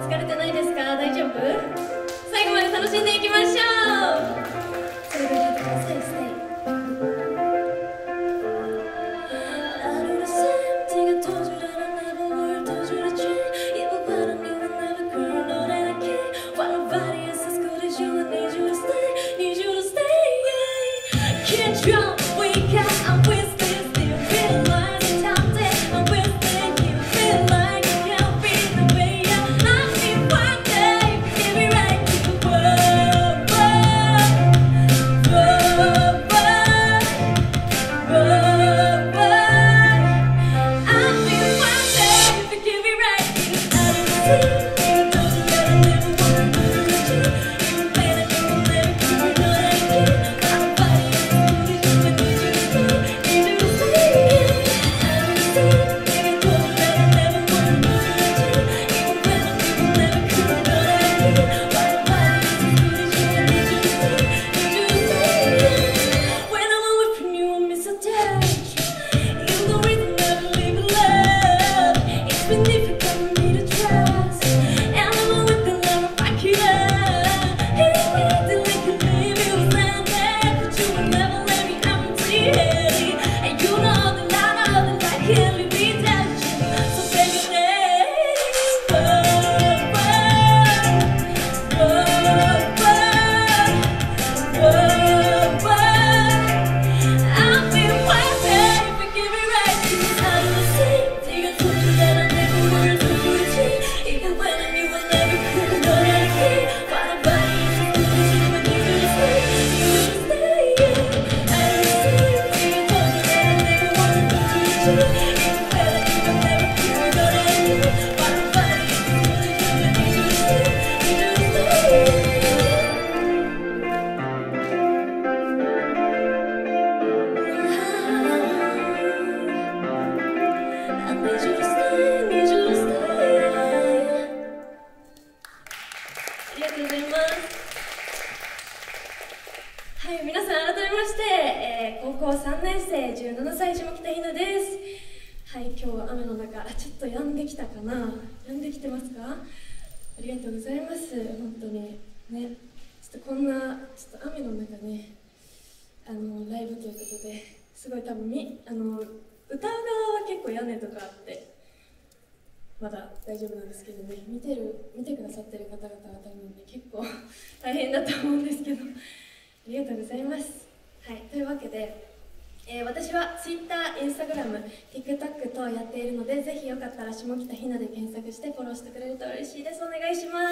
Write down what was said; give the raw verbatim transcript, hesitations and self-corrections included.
疲れてないですか？大丈夫？最後まで楽しんでいきましょう。それでは聴いてください。ステイ。まだ大丈夫なんですけどね、見てる、見てくださってる方々は多分ね、結構大変だと思うんですけど、ありがとうございます。はい、というわけで、えー、私は Twitter、Instagram、TikTok 等やっているので、ぜひよかったら下北ひなで検索してフォローしてくれると嬉しいです。お願いします。